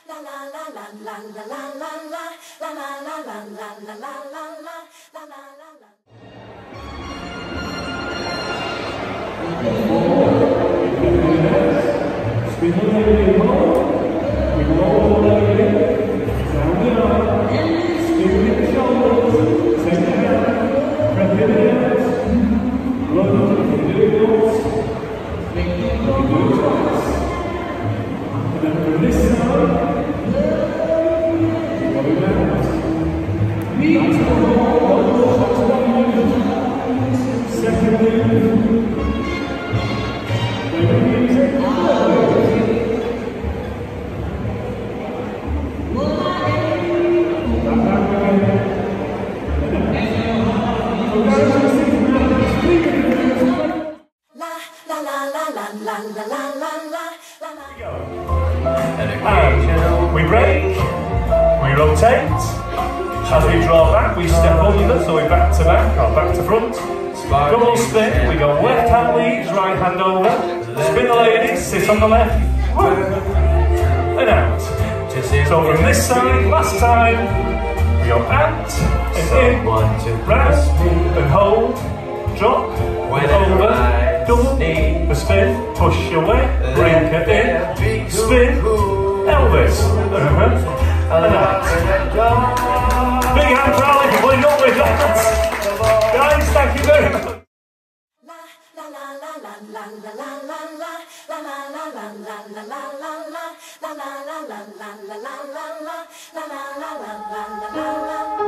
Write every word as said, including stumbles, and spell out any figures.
And we break, we rotate, as we draw back we step under, so we back to back or back to front, double spin, we go left hand leads, right hand over, spin the ladies, sit on the left, and out. So from this side, last time, we go out and in, round and hold, drop, over, double, the spin, push your way, bring it in, spin, Elvis, and out. Big hand for Ali for putting up with that. Guys, thank you very much. La la la la la la la la la la la la la la la la la la la la